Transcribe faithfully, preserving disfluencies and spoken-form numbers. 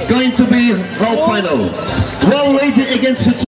going to be half final. One lady against the